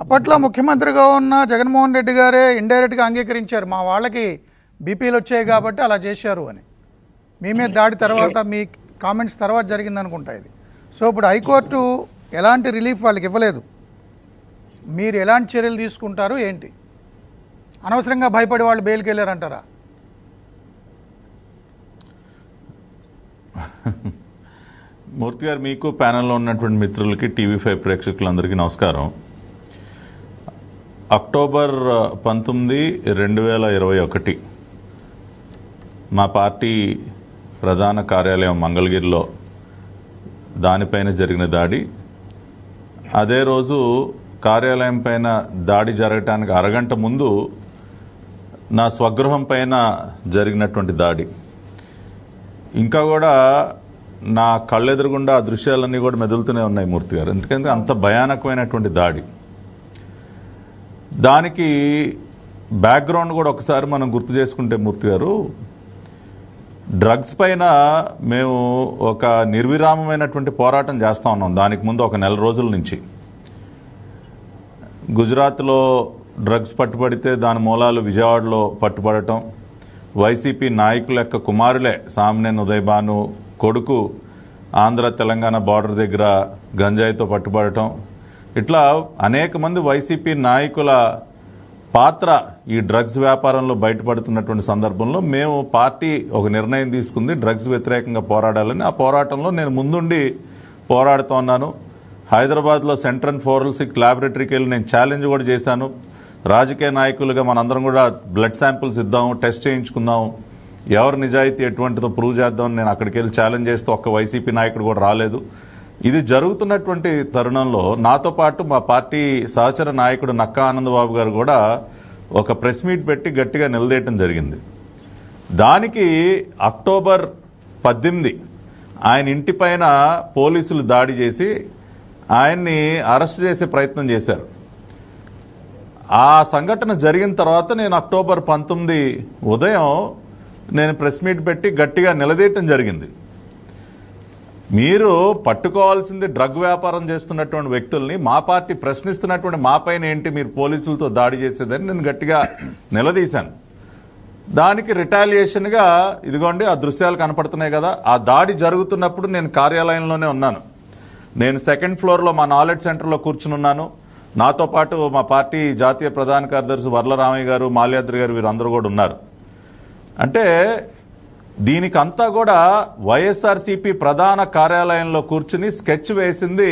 అప్పట్లో ముఖ్యమంత్రిగా ఉన్న జగన్మోహన్ రెడ్డి గారే ఇండైరెక్ట్గా అంగీకరించారు, మా వాళ్ళకి బీపీలు వచ్చాయి కాబట్టి అలా చేశారు అని. మీ మీద దాడి తర్వాత, మీ కామెంట్స్ తర్వాత జరిగింది అనుకుంటా ఇది. సో ఇప్పుడు హైకోర్టు ఎలాంటి రిలీఫ్ వాళ్ళకి ఇవ్వలేదు, మీరు ఎలాంటి చర్యలు తీసుకుంటారు ఏంటి? అనవసరంగా భయపడి వాళ్ళు బెయిల్కి వెళ్ళారంటారా? మూర్తి గారు, మీకు ప్యానెల్లో ఉన్నటువంటి మిత్రులకి, TV5 ప్రేక్షకులందరికీ నమస్కారం. అక్టోబర్ 19, 2021 మా పార్టీ ప్రధాన కార్యాలయం మంగళగిరిలో దానిపైన జరిగిన దాడి, అదే రోజు కార్యాలయం పైన దాడి జరగటానికి అరగంట ముందు నా స్వగృహం పైన జరిగినటువంటి దాడి, ఇంకా కూడా నా కళ్ళెదురుగుండా ఆ దృశ్యాలన్నీ కూడా మెదులుతూనే ఉన్నాయి మూర్తి గారు. ఎందుకంటే అంత భయానకమైనటువంటి దాడి. దానికి బ్యాక్గ్రౌండ్ కూడా ఒకసారి మనం గుర్తు చేసుకుంటే మూర్తి గారు, డ్రగ్స్ పైన మేము ఒక నిర్విరామమైనటువంటి పోరాటం చేస్తూ ఉన్నాం. దానికి ముందు ఒక నెల రోజుల నుంచి గుజరాత్లో డ్రగ్స్ పట్టుబడితే దాని మూలాలు విజయవాడలో పట్టుబడటం, వైసీపీ నాయకుల యొక్క కుమారులే సామ్నేన్ ఉదయ్ భాను కొడుకు ఆంధ్ర తెలంగాణ బార్డర్ దగ్గర గంజాయితో పట్టుబడటం, ఇట్లా అనేక మంది వైసీపీ నాయకుల పాత్ర ఈ డ్రగ్స్ వ్యాపారంలో బయటపడుతున్నటువంటి సందర్భంలో మేము పార్టీ ఒక నిర్ణయం తీసుకుంది, డ్రగ్స్ వ్యతిరేకంగా పోరాడాలని. ఆ పోరాటంలో నేను ముందుండి పోరాడుతూ ఉన్నాను. హైదరాబాద్లో సెంట్రల్ ఫోరెన్సిక్ ల్యాబొరేటరీకి వెళ్ళి నేను ఛాలెంజ్ కూడా చేశాను. రాజకీయ నాయకులుగా మనందరం కూడా బ్లడ్ శాంపిల్స్ ఇద్దాం, టెస్ట్ చేయించుకుందాం, ఎవరు నిజాయితీ ఎటువంటిదో ప్రూవ్ చేద్దామని నేను అక్కడికి వెళ్ళి ఛాలెంజ్ చేస్తే ఒక్క వైసీపీ నాయకుడు కూడా రాలేదు. ఇది జరుగుతున్నటువంటి తరుణంలో నాతో పాటు మా పార్టీ సహచర నాయకుడు నక్కా ఆనందబాబు గారు కూడా ఒక ప్రెస్ మీట్ పెట్టి గట్టిగా నిలదీయటం జరిగింది. దానికి అక్టోబర్ 18 ఆయన ఇంటిపైన పోలీసులు దాడి చేసి ఆయన్ని అరెస్ట్ చేసే ప్రయత్నం చేశారు. ఆ సంఘటన జరిగిన తర్వాత నేను అక్టోబర్ 19 ఉదయం నేను ప్రెస్ మీట్ పెట్టి గట్టిగా నిలదీయటం జరిగింది. మీరు పట్టుకోవాల్సింది డ్రగ్ వ్యాపారం చేస్తున్నటువంటి వ్యక్తుల్ని, మా పార్టీ ప్రశ్నిస్తున్నటువంటి మా పైన ఏంటి మీరు పోలీసులతో దాడి చేసేదని నేను గట్టిగా నిలదీశాను. దానికి రిటాలియేషన్గా ఇదిగోండి ఆ దృశ్యాలు కనపడుతున్నాయి కదా, ఆ దాడి జరుగుతున్నప్పుడు నేను కార్యాలయంలోనే ఉన్నాను. నేను 2nd ఫ్లోర్లో మా నాలెడ్జ్ సెంటర్లో కూర్చుని ఉన్నాను. నాతో పాటు మా పార్టీ జాతీయ ప్రధాన కార్యదర్శి వర్ల రామయ్య గారు, మాల్యాద్రి గారు, వీరందరూ కూడా ఉన్నారు. అంటే దీనికంతా కూడా వైఎస్ఆర్సీపీ ప్రధాన కార్యాలయంలో కూర్చుని స్కెచ్ వేసింది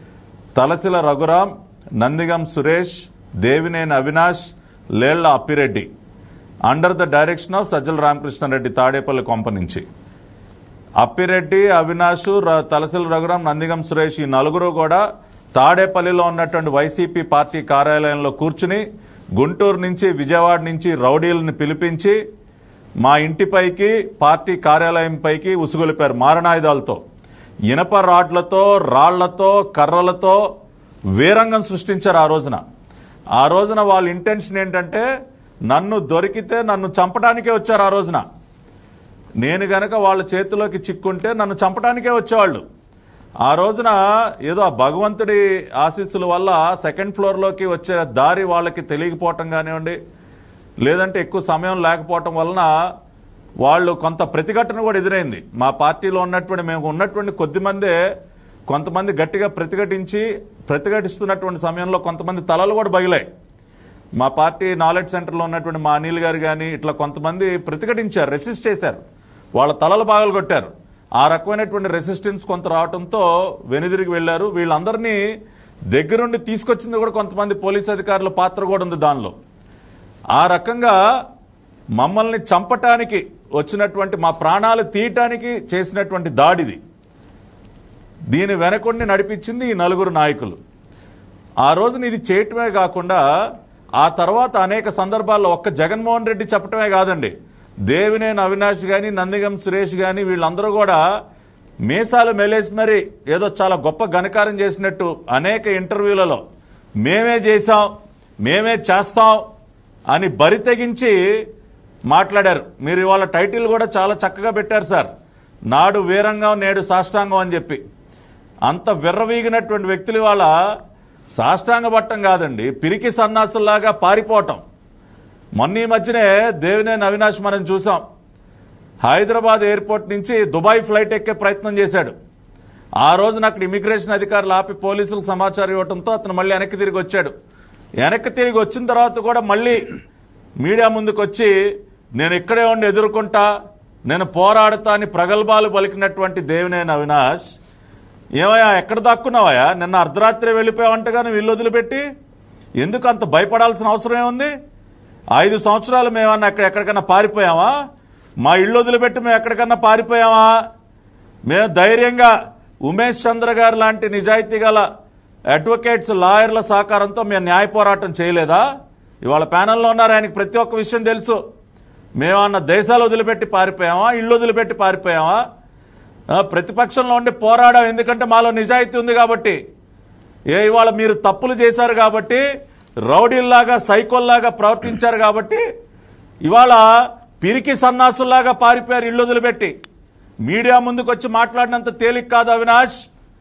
Talasila Raghuram, Nandigam Suresh, Devineni Avinash, Lella Appireddy, under the direction of Sajjala Ramakrishnareddy Tadepalli కొంప నుంచి. అప్పిరెడ్డి, అవినాష్, తలసిల రఘురాం, నందిగం సురేష్ ఈ నలుగురు కూడా తాడేపల్లిలో ఉన్నటువంటి వైసీపీ పార్టీ కార్యాలయంలో కూర్చుని గుంటూరు నుంచి, విజయవాడ నుంచి రౌడీలను పిలిపించి మా ఇంటిపైకి, పార్టీ కార్యాలయం పైకి ఉసుగొలిపారు మారణాయుధాలతో, ఇనప రాడ్లతో, రాళ్లతో, కర్రలతో వీరంగం సృష్టించారు. ఆ రోజున వాళ్ళ ఇంటెన్షన్ ఏంటంటే నన్ను దొరికితే నన్ను చంపడానికే వచ్చారు. ఆ రోజున నేను గనక వాళ్ళ చేతిలోకి చిక్కుంటే నన్ను చంపడానికే వచ్చేవాళ్ళు. ఆ రోజున ఏదో ఆ భగవంతుడి ఆశీస్సుల వల్ల 2nd ఫ్లోర్లోకి వచ్చే దారి వాళ్ళకి తెలియకపోవటం కానివ్వండి, లేదంటే ఎక్కువ సమయం లేకపోవటం వలన వాళ్ళు కొంత ప్రతిఘటన కూడా ఎదురైంది. మా పార్టీలో ఉన్నటువంటి మేము ఉన్నటువంటి కొద్దిమందే కొంతమంది గట్టిగా ప్రతిఘటిస్తున్నటువంటి సమయంలో కొంతమంది తలలు కూడా బగిలాయి. మా పార్టీ నాలెడ్జ్ సెంటర్లో ఉన్నటువంటి మా అనిల్ గారు కానీ ఇట్లా కొంతమంది ప్రతిఘటించారు, రెసిస్ట్ చేశారు, వాళ్ళ తలలు బాగలు కొట్టారు. ఆ రకమైనటువంటి రెసిస్టెన్స్ కొంత రావడంతో వెనుదిరిగి వెళ్లారు. వీళ్ళందరినీ దగ్గరుండి తీసుకొచ్చింది కూడా కొంతమంది పోలీసు అధికారుల పాత్ర కూడా ఉంది దానిలో. ఆ రకంగా మమ్మల్ని చంపటానికి వచ్చినటువంటి, మా ప్రాణాలు తీయటానికి చేసినటువంటి దాడిది. దీని వెనకుండి నడిపించింది ఈ నలుగురు నాయకులు. ఆ రోజున ఇది చేయటమే కాకుండా ఆ తర్వాత అనేక సందర్భాల్లో ఒక్క జగన్మోహన్ రెడ్డి చెప్పటమే కాదండి, దేవినేని అవినాష్ గాని, నందిగం సురేష్ గాని వీళ్ళందరూ కూడా మీసాలు మెలేసి మరి ఏదో చాలా గొప్ప ఘనకార్యం చేసినట్టు అనేక ఇంటర్వ్యూలలో మేమే చేశాం, మేమే చేస్తాం అని బరి తెగించి మాట్లాడారు. మీరు ఇవాళ టైటిల్ కూడా చాలా చక్కగా పెట్టారు సార్, నాడు వీరంగం నేడు సాష్టాంగం అని చెప్పి. అంత విర్రవీగినటువంటి వ్యక్తులు ఇవాళ సాష్టాంగపట్టం కాదండి, పిరికి సన్నాసుల్లాగా పారిపోవటం. మొన్న ఈ మధ్యనే దేవినేని అవినాష్ మనం చూసాం. హైదరాబాద్ ఎయిర్పోర్ట్ నుంచి దుబాయ్ ఫ్లైట్ ఎక్కే ప్రయత్నం చేశాడు. ఆ రోజున అక్కడ ఇమిగ్రేషన్ అధికారులు ఆపి పోలీసులకు సమాచారం ఇవ్వడంతో అతను మళ్ళీ వెనక్కి తిరిగి వచ్చాడు. వెనక్కి తిరిగి వచ్చిన తర్వాత కూడా మళ్ళీ మీడియా ముందుకు వచ్చి నేను ఇక్కడే ఉండి ఎదుర్కొంటా, నేను పోరాడతా అని ప్రగల్భాలు పలికినటువంటి దేవినేని అవినాష్, ఏమయ్యా ఎక్కడ దాక్కున్నావయ్యా? నిన్న అర్ధరాత్రి వెళ్ళిపోయావంటగా నువ్వు ఇల్లు వదిలిపెట్టి. ఎందుకు అంత భయపడాల్సిన అవసరం ఏముంది? 5 సంవత్సరాలు మేమన్నా ఎక్కడికన్నా పారిపోయావా? మా ఇల్లు వదిలిపెట్టి మేము ఎక్కడికన్నా పారిపోయావా? మేము ధైర్యంగా ఉమేష్ చంద్ర గారు లాంటి నిజాయితీ గల అడ్వకేట్స్, లాయర్ల సహకారంతో మేము న్యాయ పోరాటం చేయలేదా? ఇవాళ ప్యానెల్లో ఉన్నారు, ఆయనకి ప్రతి ఒక్క విషయం తెలుసు. మేమన్న దేశాలు వదిలిపెట్టి పారిపోయామా? ఇల్లు వదిలిపెట్టి పారిపోయామా? ప్రతిపక్షంలో ఉండి పోరాడాం, ఎందుకంటే మాలో నిజాయితీ ఉంది కాబట్టి. ఇవాళ మీరు తప్పులు చేశారు కాబట్టి, రౌడీల్లాగా సైకోల్లాగా ప్రవర్తించారు కాబట్టి ఇవాళ పిరికి సన్నాసుల్లాగా పారిపోయారు ఇల్లు వదిలిపెట్టి. మీడియా ముందుకు వచ్చి మాట్లాడినంత తేలిక కాదు అవినాష్.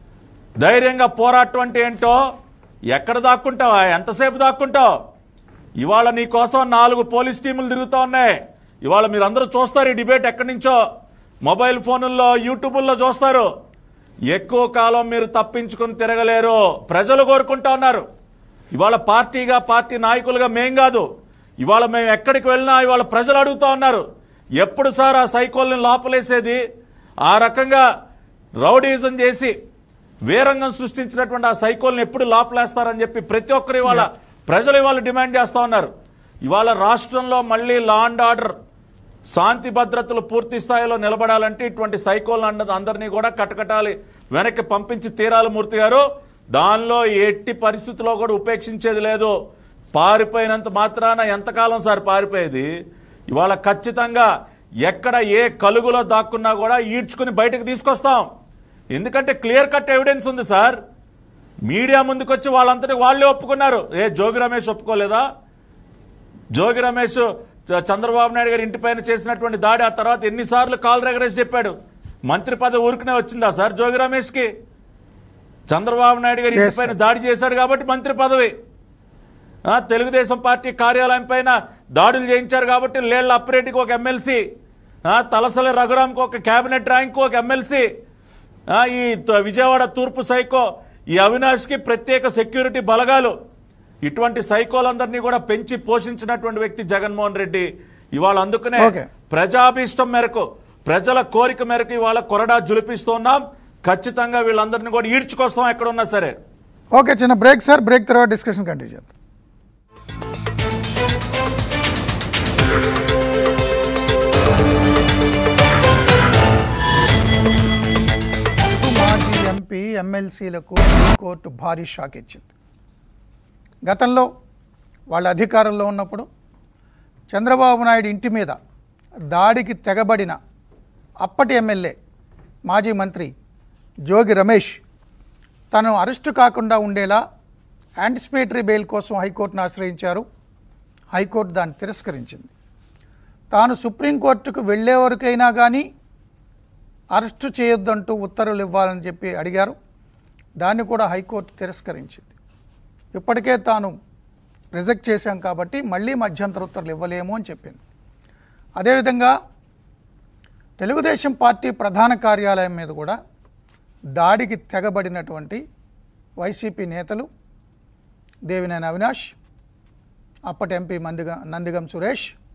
ధైర్యంగా పోరాటం అంటే ఏంటో, ఎక్కడ దాక్కుంటావా? ఎంతసేపు దాక్కుంటావు? ఇవాళ నీ కోసం 4 పోలీస్ టీములు తిరుగుతూ ఉన్నాయి. ఇవాళ మీరు అందరూ చూస్తారు ఈ డిబేట్ ఎక్కడి నుంచో, మొబైల్ ఫోనుల్లో యూట్యూబుల్లో చూస్తారు. ఎక్కువ కాలం మీరు తప్పించుకుని తిరగలేరు. ప్రజలు కోరుకుంటా ఉన్నారు. ఇవాళ పార్టీగా, పార్టీ నాయకులుగా మేం కాదు, ఇవాళ మేము ఎక్కడికి వెళ్ళినా ఇవాళ ప్రజలు అడుగుతూ ఉన్నారు, ఎప్పుడు సార్ ఆ సైకోల్ని లోపలేసేది? ఆ రకంగా రౌడీజం చేసి వీరంగం సృష్టించినటువంటి ఆ సైకోల్ని ఎప్పుడు లోపలేస్తారని చెప్పి ప్రతి ఒక్కరు ఇవాళ ప్రజలు ఇవాళ డిమాండ్ చేస్తూ ఉన్నారు. ఇవాళ రాష్ట్రంలో మళ్ళీ లా అండ్ ఆర్డర్, శాంతి భద్రతలు పూర్తి స్థాయిలో నిలబడాలంటే ఇటువంటి సైకోల్ అన్నది అందరినీ కూడా కటకటాలి వెనక్కి పంపించి తీరాలి మూర్తి గారు. దానిలో ఎట్టి పరిస్థితుల్లో కూడా ఉపేక్షించేది లేదు. పారిపోయినంత మాత్రాన ఎంతకాలం సార్ పారిపోయేది? ఇవాళ ఖచ్చితంగా ఎక్కడ ఏ కలుగులో దాక్కున్నా కూడా ఈడ్చుకుని బయటకు తీసుకొస్తాం. ఎందుకంటే క్లియర్ కట్ ఎవిడెన్స్ ఉంది సార్. మీడియా ముందుకు వచ్చి వాళ్ళంతటి వాళ్ళే ఒప్పుకున్నారు. జోగి రమేష్ ఒప్పుకోలేదా? జోగి రమేష్ చంద్రబాబు నాయుడు గారి ఇంటిపైన చేసినటువంటి దాడి, ఆ తర్వాత ఎన్నిసార్లు కాల్ రెగరేసి చెప్పాడు. మంత్రి పదవి ఊరికనే వచ్చిందా సార్ జోగి రమేష్ కి? చంద్రబాబు నాయుడు గారి ఇంటిపైన దాడి చేశాడు కాబట్టి మంత్రి పదవి. తెలుగుదేశం పార్టీ కార్యాలయం పైన దాడులు చేయించారు కాబట్టి లేళ్ల అప్పిరెడ్డికి ఒక ఎమ్మెల్సీ, తలసలి రఘురాంకి ఒక కేబినెట్ ర్యాంక్ ఒక ఎమ్మెల్సీ, ఈ విజయవాడ తూర్పు సైకో ఈ అవినాష్ కి ప్రత్యేక సెక్యూరిటీ బలగాలు. ఇటువంటి సైకోలందరినీ కూడా పెంచి పోషించినటువంటి వ్యక్తి జగన్మోహన్ రెడ్డి. ఇవాళ అందుకనే ప్రజాభీష్టం మేరకు, ప్రజల కోరిక మేరకు ఇవాళ కొరడా జులిపిస్తున్నాం. ఖచ్చితంగా వీళ్ళందరినీ కూడా ఈడ్చుకొస్తాం ఎక్కడున్నా సరే. ఓకే, చిన్న బ్రేక్ సార్. బ్రేక్ తర్వాత డిస్కషన్ కంటిన్యూ చేద్దాం. మాజీ ఎంపీ ఎమ్మెల్సీలకు కోర్టు భారీ షాక్ ఇచ్చింది. గతంలో వాళ్ళ అధికారంలో ఉన్నప్పుడు చంద్రబాబు నాయుడు ఇంటి మీద దాడికి తెగబడిన అప్పటి ఎమ్మెల్యే, మాజీ మంత్రి జోగి రమేష్ తను అరెస్టు కాకుండా ఉండేలా యాంటిసిపేటరీ బెయిల్ కోసం హైకోర్టును ఆశ్రయించారు. హైకోర్టు దాన్ని తిరస్కరించింది. తాను సుప్రీంకోర్టుకు వెళ్ళే వరకైనా కానీ అరెస్టు చేయొద్దంటూ ఉత్తర్వులు ఇవ్వాలని చెప్పి అడిగారు. దాన్ని కూడా హైకోర్టు తిరస్కరించింది. ఇప్పటికే తాను రిజెక్ట్ చేశాం కాబట్టి మళ్ళీ మధ్యంతర ఉత్తర్వులు ఇవ్వలేము అని చెప్పింది. అదేవిధంగా తెలుగుదేశం పార్టీ ప్రధాన కార్యాలయం మీద కూడా దాడికి తెగబడినటువంటి వైసీపీ నేతలు దేవినేని అవినాష్, అప్పటి ఎంపీ నందిగం సురేష్,